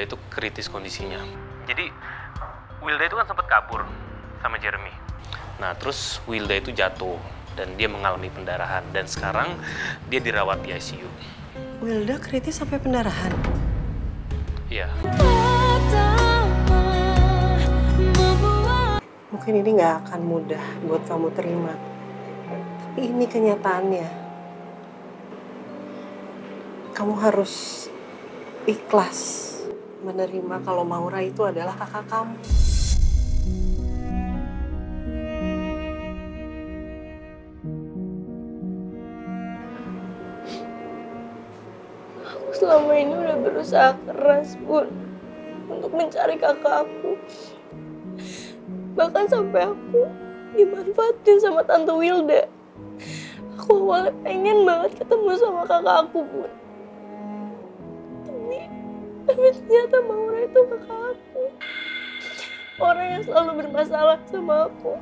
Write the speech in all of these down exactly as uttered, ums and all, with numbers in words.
Wilda itu kritis kondisinya. Jadi Wilda itu kan sempat kabur sama Jeremy. Nah terus Wilda itu jatuh dan dia mengalami pendarahan dan sekarang dia dirawat di I C U. Wilda kritis sampai pendarahan? Iya. Mungkin ini nggak akan mudah buat kamu terima. Tapi ini kenyataannya. Kamu harus ikhlas menerima kalau Maura itu adalah kakak kamu. Aku selama ini udah berusaha keras, Bun, untuk mencari kakak aku. Bahkan sampai aku dimanfaatin sama Tante Wilda. Aku awalnya pengen banget ketemu sama kakak aku, Bun. Tapi, tapi ternyata Maura itu kakak aku. Orang yang selalu bermasalah sama aku.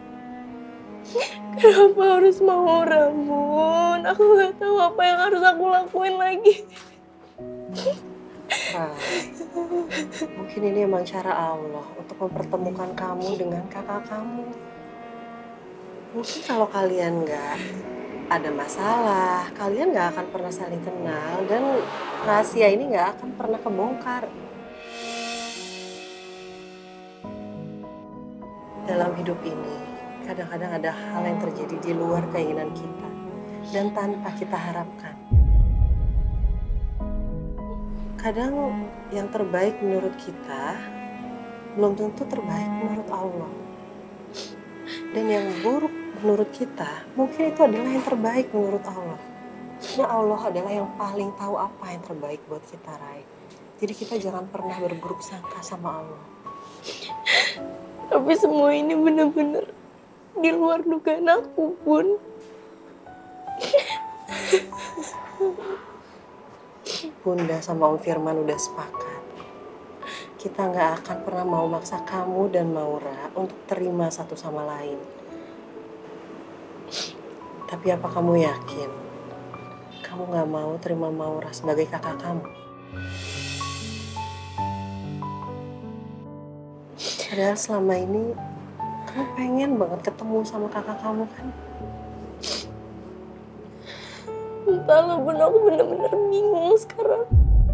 Kenapa harus Maura, Bun? Aku gak tahu apa yang harus aku lakuin lagi. Rai, mungkin ini emang cara Allah untuk mempertemukan kamu dengan kakak kamu. Mungkin kalau kalian nggak ada masalah, kalian nggak akan pernah saling kenal dan rahasia ini nggak akan pernah kebongkar. Dalam hidup ini, kadang-kadang ada hal yang terjadi di luar keinginan kita dan tanpa kita harapkan. Kadang yang terbaik menurut kita belum tentu terbaik menurut Allah. Dan yang buruk menurut kita mungkin itu adalah yang terbaik menurut Allah. Karena Allah adalah yang paling tahu apa yang terbaik buat kita, Rai. Jadi kita jangan pernah berburuk sangka sama Allah. Tapi semua ini benar-benar di luar dugaan aku, Bun. Bunda sama Om Firman udah sepakat. Kita nggak akan pernah mau maksa kamu dan Maura untuk terima satu sama lain. Tapi apa kamu yakin kamu nggak mau terima Maura sebagai kakak kamu? Padahal selama ini kamu pengen banget ketemu sama kakak kamu kan? Entahlah, Bun, aku bener-bener bingung sekarang.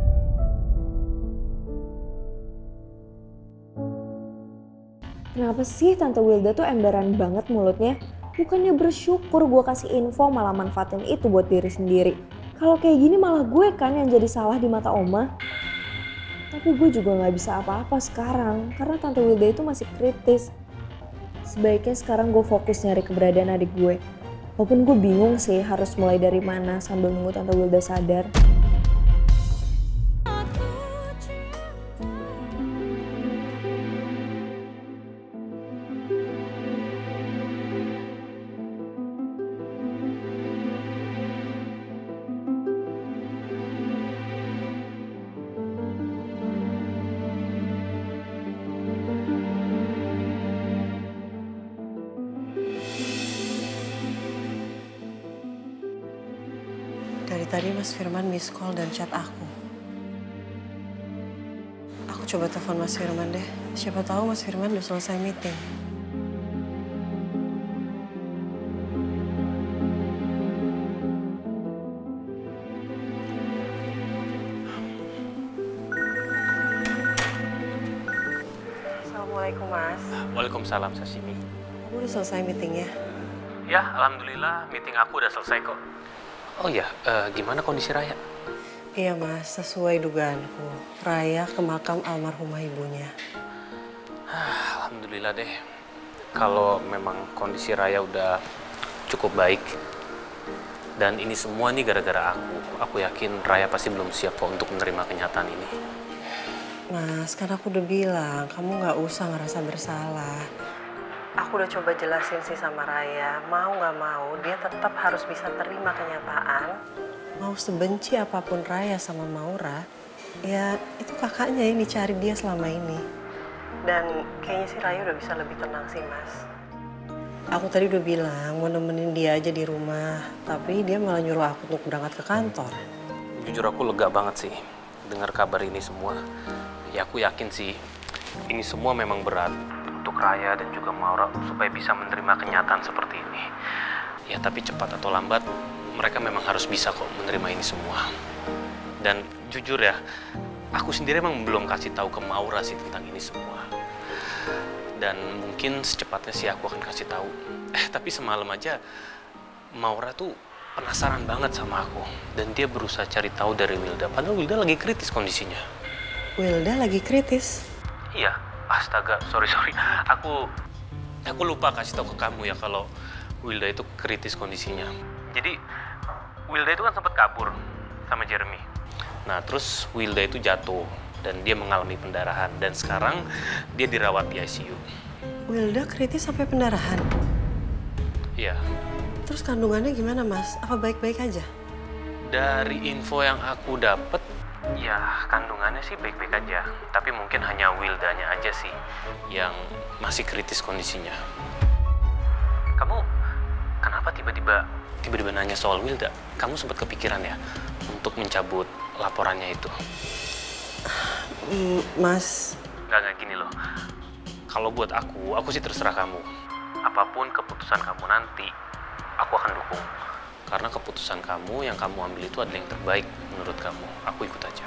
Kenapa sih Tante Wilda tuh emberan banget mulutnya? Bukannya bersyukur gue kasih info malah manfaatin itu buat diri sendiri. Kalau kayak gini malah gue kan yang jadi salah di mata Oma. Tapi gue juga gak bisa apa-apa sekarang karena Tante Wilda itu masih kritis. Sebaiknya sekarang gue fokus nyari keberadaan adik gue. Walaupun gue bingung sih harus mulai dari mana sambil nunggu Tante Wilda sadar. Dari tadi Mas Firman miss call dan chat aku. Aku coba telepon Mas Firman deh. Siapa tahu Mas Firman udah selesai meeting. Assalamualaikum, Mas. Waalaikumsalam, Sashimi. Kamu udah selesai meetingnya? Ya, alhamdulillah meeting aku udah selesai kok. Oh iya, uh, gimana kondisi Raya? Iya, Mas, sesuai dugaanku. Raya ke makam almarhumah ibunya. Alhamdulillah deh. Kalau memang kondisi Raya udah cukup baik. Dan ini semua nih gara-gara aku. Aku yakin Raya pasti belum siap kok untuk menerima kenyataan ini. Mas, kan aku udah bilang, kamu nggak usah ngerasa bersalah. Aku udah coba jelasin sih sama Raya, mau nggak mau dia tetap harus bisa terima kenyataan. Mau sebenci apapun Raya sama Maura, ya itu kakaknya yang dicari dia selama ini. Dan kayaknya sih Raya udah bisa lebih tenang sih, Mas. Aku tadi udah bilang mau nemenin dia aja di rumah, tapi dia malah nyuruh aku untuk berangkat ke kantor. Jujur aku lega banget sih dengar kabar ini semua. Ya aku yakin sih, ini semua memang berat untuk Raya dan juga Maura supaya bisa menerima kenyataan seperti ini. Ya tapi cepat atau lambat, mereka memang harus bisa kok menerima ini semua. Dan jujur ya, aku sendiri emang belum kasih tahu ke Maura sih tentang ini semua. Dan mungkin secepatnya sih aku akan kasih tahu. Eh tapi semalam aja Maura tuh penasaran banget sama aku. Dan dia berusaha cari tahu dari Wilda, padahal Wilda lagi kritis kondisinya. Wilda lagi kritis? Iya, astaga, sorry sorry. Aku aku lupa kasih tahu ke kamu ya kalau Wilda itu kritis kondisinya. Jadi Wilda itu kan sempat kabur sama Jeremy. Nah terus Wilda itu jatuh dan dia mengalami pendarahan dan sekarang dia dirawat di I C U. Wilda kritis sampai pendarahan? Iya. Terus kandungannya gimana Mas? Apa baik-baik aja? Dari info yang aku dapat, ya kandungannya sih baik-baik aja. Tapi mungkin hanya Wildanya aja sih yang masih kritis kondisinya. Kamu kenapa tiba-tiba tiba-tiba nanya soal Wilda? Kamu sempat kepikiran ya untuk mencabut laporannya itu? Mm, Mas... Nggak, nggak gini loh. Kalau buat aku, aku sih terserah kamu. Apapun keputusan kamu nanti, aku akan dukung. Karena keputusan kamu yang kamu ambil itu adalah yang terbaik menurut kamu. Aku ikut aja.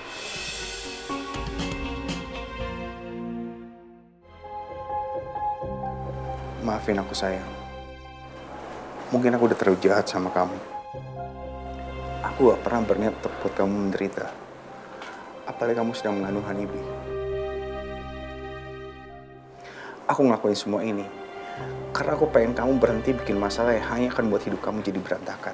Maafin aku sayang. Mungkin aku udah terlalu jahat sama kamu. Aku gak pernah berniat untuk buat kamu menderita. Apalagi kamu sedang mengandung Hanibi. Aku ngelakuin semua ini karena aku pengen kamu berhenti bikin masalah yang hanya akan buat hidup kamu jadi berantakan.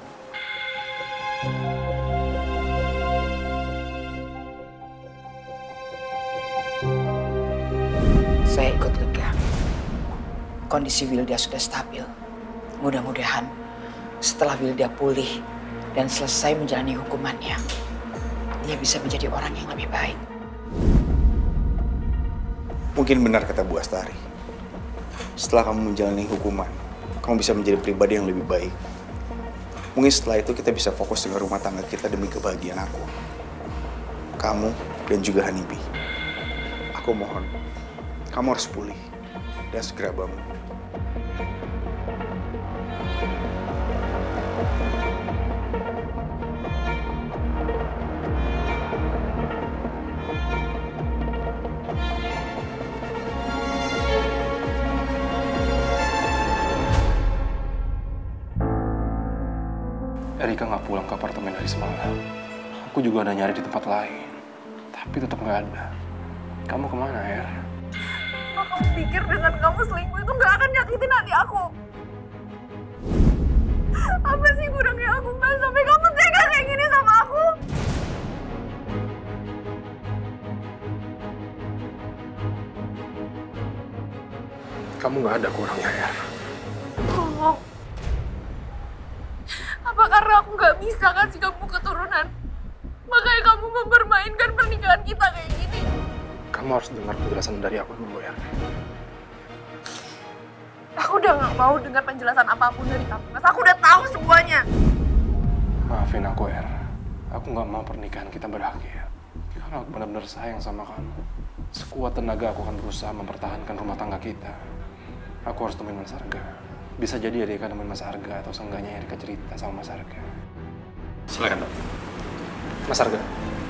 Saya ikut lega. Kondisi Wilda sudah stabil. Mudah-mudahan setelah Wilda pulih dan selesai menjalani hukumannya, dia bisa menjadi orang yang lebih baik. Mungkin benar kata Bu Astari. Setelah kamu menjalani hukuman, kamu bisa menjadi pribadi yang lebih baik. Mungkin setelah itu kita bisa fokus dengan rumah tangga kita demi kebahagiaan aku, kamu, dan juga Hanibi. Aku mohon, kamu harus pulih dan segera bangun. Erika nggak pulang ke apartemen dari semalam. Aku juga udah nyari di tempat lain, tapi tetap nggak ada. Kamu kemana, Er? Apa kamu pikir dengan kamu selingkuh itu nggak akan nyakitin hati aku? Apa sih kurangnya aku, Mas? Sampai kamu tega kayak gini sama aku? Kamu nggak ada kurangnya, Er. Bohong. Apa karena aku nggak bisa kasih kamu keturunan? Makanya kamu mempermainkan pernikahan kita kayak gini? Kamu harus dengar penjelasan dari aku dulu, Er. Aku udah nggak mau dengar penjelasan apapun dari kamu, Mas. Aku udah tahu semuanya. Maafin aku, Er. Aku nggak mau pernikahan kita berakhir. Karena aku benar-benar sayang sama kamu. Sekuat tenaga aku akan berusaha mempertahankan rumah tangga kita. Aku harus temuin Mas Arga. Bisa jadi Erika nemuin Mas Arga atau seenggaknya Erika cerita sama Mas Arga. Silakan, Dok. Mas Arga.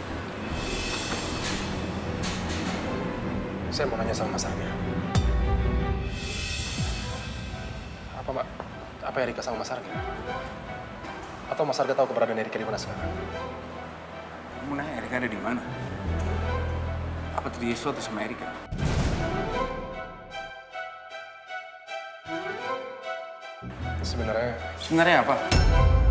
Saya mau nanya sama Mas Arga. Apa, Mbak? Apa Erika sama Mas Arga? Atau Mas Arga tahu keberadaan Erika di mana sekarang? Kamu nanya Erika ada di mana? Apa terjadi sesuatu sama Erika? Sebenarnya... Sebenarnya apa?